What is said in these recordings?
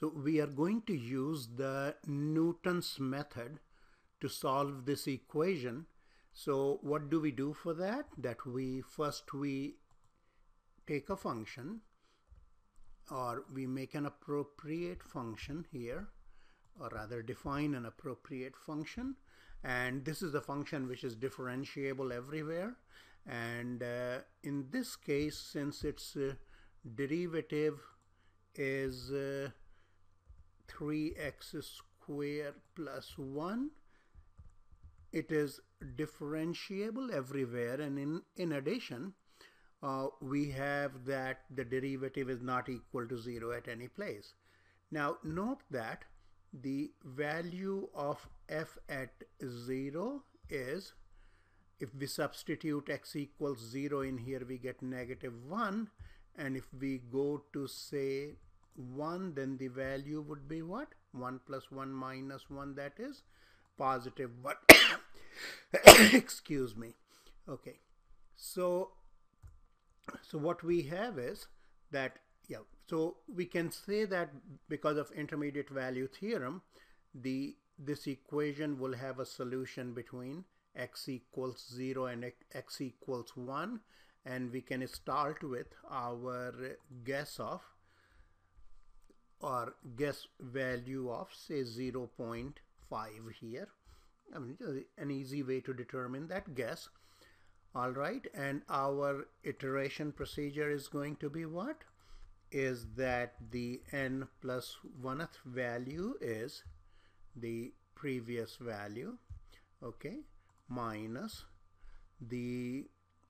So we are going to use the Newton's method to solve this equation. So what do we do for that? That we take a function, or we make an appropriate function here, or rather define an appropriate function, and this is the function which is differentiable everywhere. And in this case, since its derivative is 3x squared plus 1, it is differentiable everywhere, and in addition we have that the derivative is not equal to 0 at any place. Now note that the value of f at 0 is, if we substitute x equals 0 in here, we get -1, and if we go to say 1, then the value would be what? 1 plus 1 minus 1, that is +1. Excuse me. Okay, so what we have is that, yeah, so we can say that because of intermediate value theorem, this equation will have a solution between x equals 0 and x equals 1, and we can start with our guess value of say 0.5 here. I mean, an easy way to determine that guess. All right, and our iteration procedure is going to be what? Is that the n plus 1th value is the previous value, okay, minus the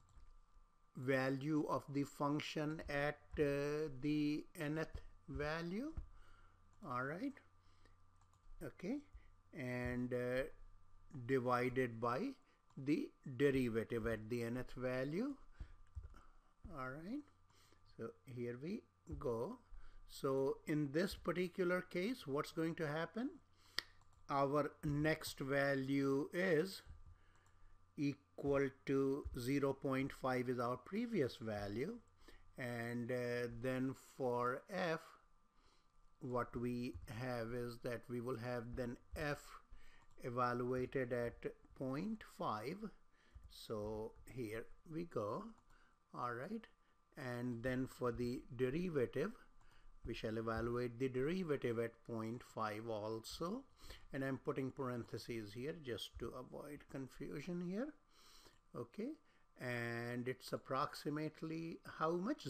value of the function at the nth value. All right, okay, and divided by the derivative at the nth value. All right, so here we go. So in this particular case, what's going to happen? Our next value is equal to 0.5 is our previous value, and then for f, what we have is that we will have then f evaluated at 0.5. So here we go. All right, and then for the derivative, we shall evaluate the derivative at 0.5 also, and I'm putting parentheses here just to avoid confusion here. Okay, and it's approximately how much?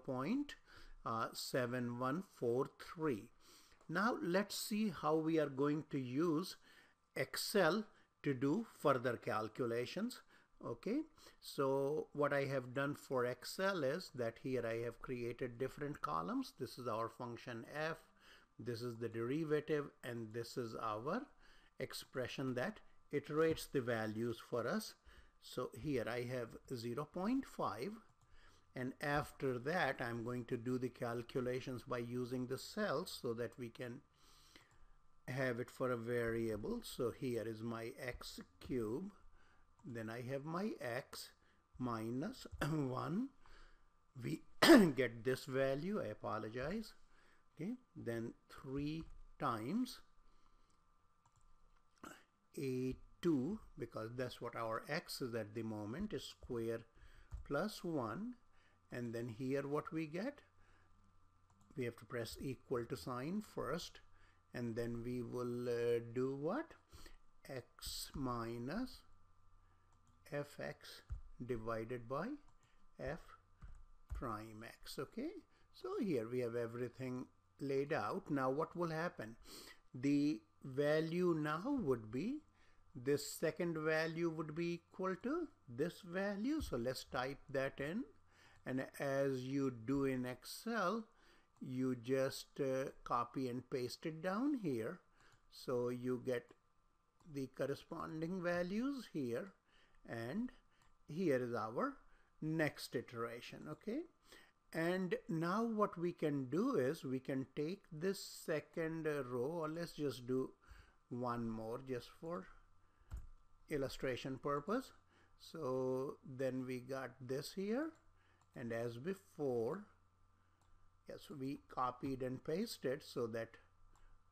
0.7143. Now let's see how we are going to use Excel to do further calculations. Okay, so what I have done for Excel is that here I have created different columns. This is our function f, this is the derivative, and this is our expression that iterates the values for us. So here I have 0.5, and after that I'm going to do the calculations by using the cells so that we can have it for a variable. So here is my x cube, then I have my x minus 1, we get this value, I apologize, okay, then 3 times a2, because that's what our x is at the moment, is square plus 1, and then here what we get, we have to press equal to sign first, and then we will do what? X minus fx divided by f prime x. Okay, so here we have everything laid out. Now what will happen? The value now would be, this second value would be equal to this value. So let's type that in, and as you do in Excel, you just copy and paste it down here. So you get the corresponding values here, and here is our next iteration. Okay, and now what we can do is we can take this second row, or let's just do one more just for illustration purpose. So then we got this here, and as before, yes, we copied and pasted so that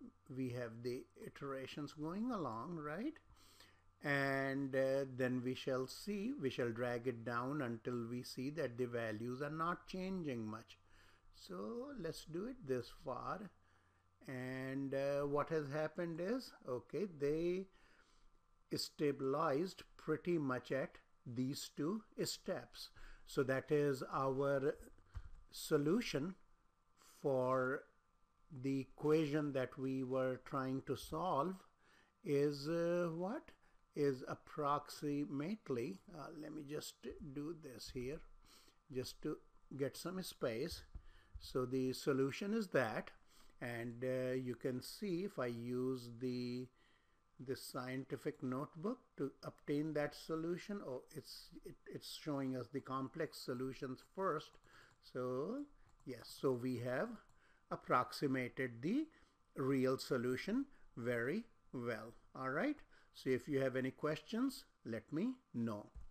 we have the iterations going along, right? And then we shall drag it down until we see that the values are not changing much. So let's do it this far. And what has happened is, okay, they stabilized pretty much at these two steps. So that is our solution for the equation that we were trying to solve is what is approximately, let me just do this here just to get some space. So the solution is that, and you can see if I use the scientific notebook to obtain that solution. Oh, it's showing us the complex solutions first. So yes, so we have approximated the real solution very well. All right, so if you have any questions, let me know.